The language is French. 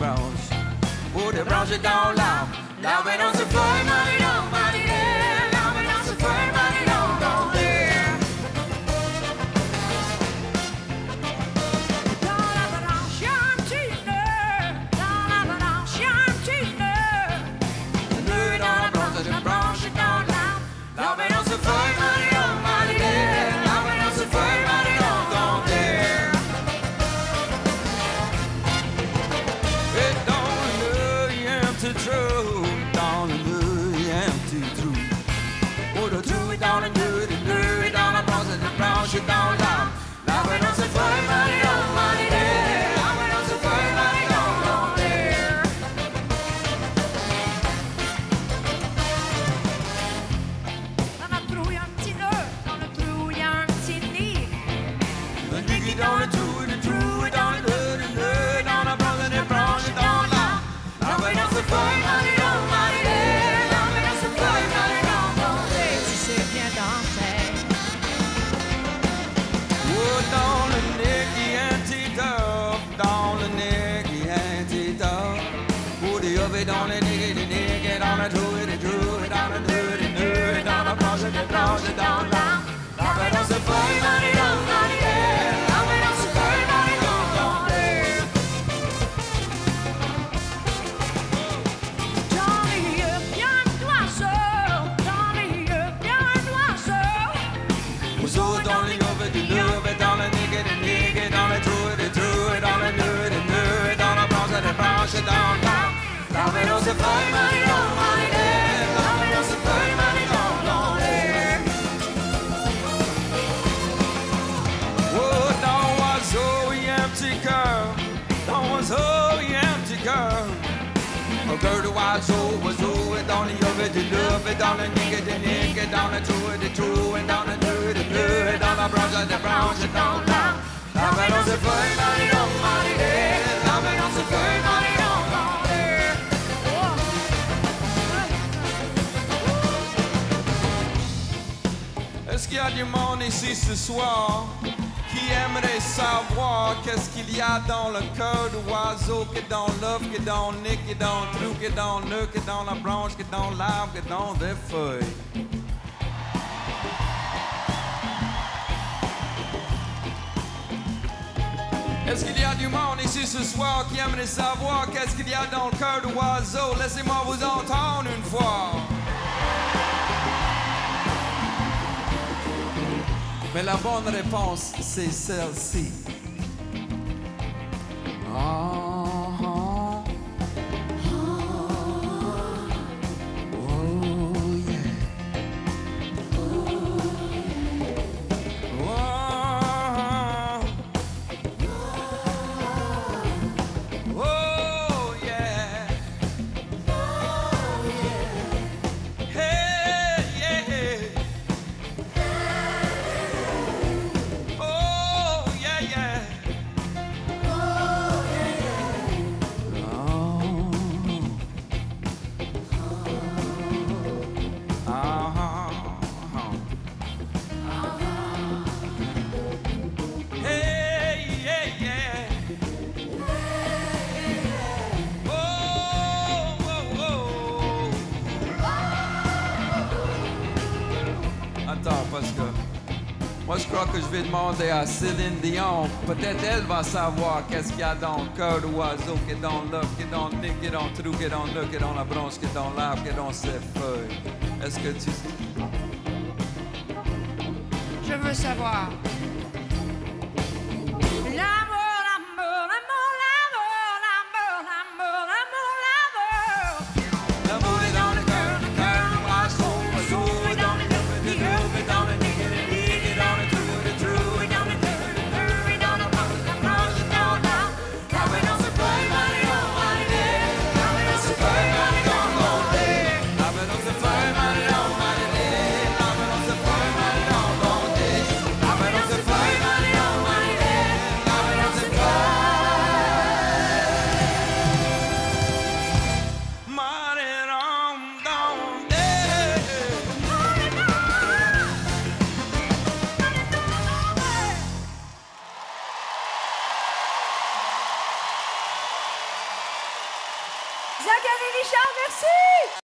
branches. Oh, des branches dans l'arbre. L'arbre est dans ce feuille, maridon, maridon. L'arbre est dans ce feuille, maridon, dans l'air. Dans la branche, y'a un petit nœud. Dans la branche, y'a un petit nœud. Le nœud dans la branche, des branches dans l'arbre. L'arbre est dans ce feuille, maridon, maridon. L'arbre est dans ce feuille, maridon, dans l'air. Et dans le nœud, il y a un petit trou. Dans le nœud, il y a un petit trou. Oh, le trou est dans le nœud est dans la branche est dans l'arbre. L'arbre est dans ce feuille, maridon, maridon. L'arbre est dans ce feuille, maridon, dans l'air. Dans le trou, y'a un petit nœud. Dans le trou, y'a un petit nid. Le nid qui est dans le trou est dans le nœud est dans la branche est dans l'arbre. L'arbre est dans ce feuille, maridon, maridon. L'arbre est dans ce feuille, maridon, dans l'air. Tu sais bien danser. Oh, dans le nez qui est un petit œuf, dans le nez qui est un petit œuf. Oh, des œufs et dans le nez et dans le trou et dans le nœud et dans la branche et dans l'arbre. L'arbre est dans ce feuille, maridon, maridon. L'arbre est dans ce feuille, maridon, dans l'air. Dans les yeux, y'a un oiseau. Dans les yeux, y'a un oiseau. Oiseau dans les œufs et dans le nez et dans le trou et dans le nœud et dans la branche et dans l'arbre. L'arbre est dans ce feuille, maridon, maridon. L'arbre est dans ce feuille, maridon, dans l'air. Oh, dans l'oiseau, il y a un petit cœur. Dans l'oiseau, il y a un petit cœur. Un cœur d'oiseau, oiseau, et dans les œufs et dans le nez et dans le trou et dans le nœud et dans la branche et dans l'arbre. L'arbre est dans ce feuille, maridon, maridon. L'arbre est dans ce feuille, maridon, dans l'air. Est-ce qu'il y a du monde ici ce soir qui aimerait savoir qu'est-ce qu'il y a dans le cœur de l'oiseau, qui est dans l'œuf, qui est dans le nez, qui est dans le trou, qui est dans le nœud, qui est dans la branche, qui est dans l'arbre, qui est dans des feuilles? Est-ce qu'il y a du monde ici ce soir qui aimerait savoir qu'est-ce qu'il y a dans le cœur de l'oiseau? Laissez-moi vous entendre une fois. Mais la bonne réponse, c'est celle-ci. Parce que moi je crois que je vais demander à Celine Dion, peut-être elle va savoir qu'est-ce qu'il y a dans le cœur de l'oiseau, qui est dans l'œuf, qui est dans le nez, qui est dans le trou, qui est dans le nœud, qui est dans la branche, qui est dans l'arbre, qui est dans ses feuilles. Est-ce que tu sais? Je veux savoir. L'amour, l'amour, l'amour, l'amour, l'amour, l'amour, l'amour, l'amour. L'amour est dans le cœur de l'oiseau, l'oiseau est dans les œufs, et dans le nez, et dans le trou, et dans le nœud, et dans la branche, et dans l'arbre. L'arbre est dans ce feuille, maridon, maridon. L'arbre est dans ce feuille, maridon, maridon. L'arbre est dans ce feuille, maridon, maridon. L'arbre est dans ce feuille, maridon, maridon. L'arbre est dans ce Zachary Richard, merci!